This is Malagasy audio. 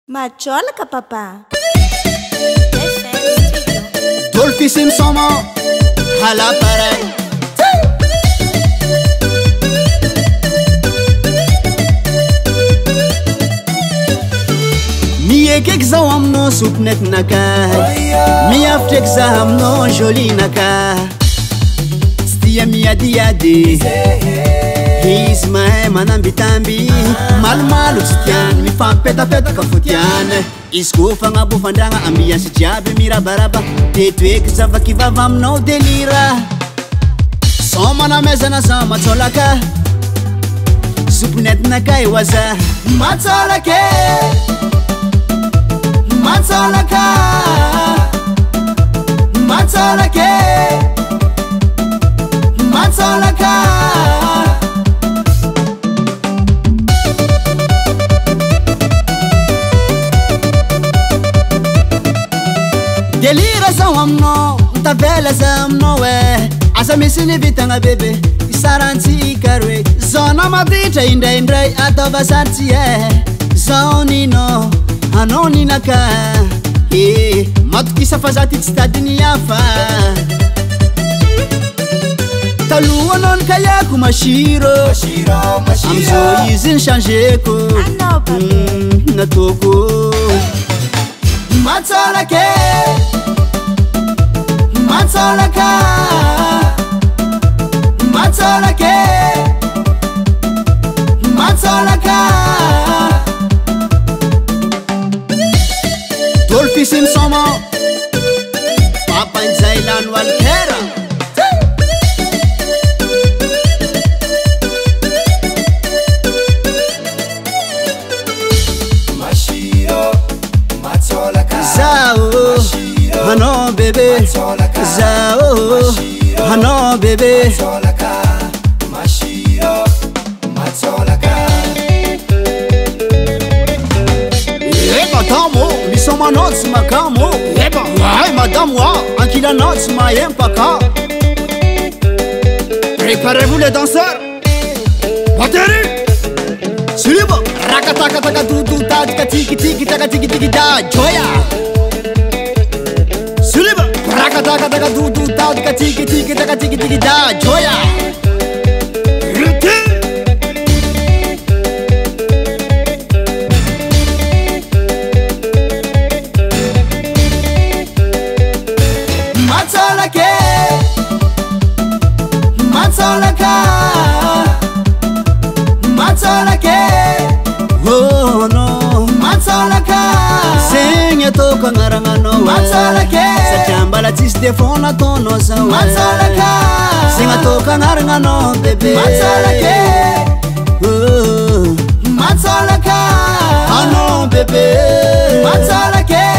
Majolaka papa. Dolphy Simsoma hala paray Miekek zao amno supnet naka Miaftek za amno joli naka Stia miadiadi Ismae manambitambi Malmalu sitian mifampetapeta kafutian Isku fanga bufandanga ambiance jiaby mirabaraba Tetwek zavakivava aminao delira Somana mezana za matsolaka Supnet nakai waza Matsolake Matsolaka Matsolake Matsolaka Delira za amno, tavela za amno we Asa misini vitanga bebe, isaranti ikarwe Zona mabita indai atova santi Zonino, anoni naka Matukisa fazati tstadini yafa Taluwa non kayaku mashiro Amzo izin shanjeko Natoko Matsolake Matsolaka Matsolake Matsolaka Dolphy Simsoma Papa Nzailan Walkera Zao, hano bebe Zao, hano bebe Eba tamo, misoma notes makamo Eba, ay madame wa, ankila notes mayem paka Préparez-vous les danseurs Batterie Suliba, rakataka taka dudu tadika tiki tiki taka tiki tiki da joya Suliba, rakataka taka dudu tadika tiki tiki taka tiki tiki da joya Matsolake Matsolaka Matsolake Oh no Matsolaka Senya toka ngarangano Matsolake Sachambala tisdefona tono sawa Matsolaka Senga toka ngarangano bebe Matsolake Oh Matsolaka Ano bebe Matsolake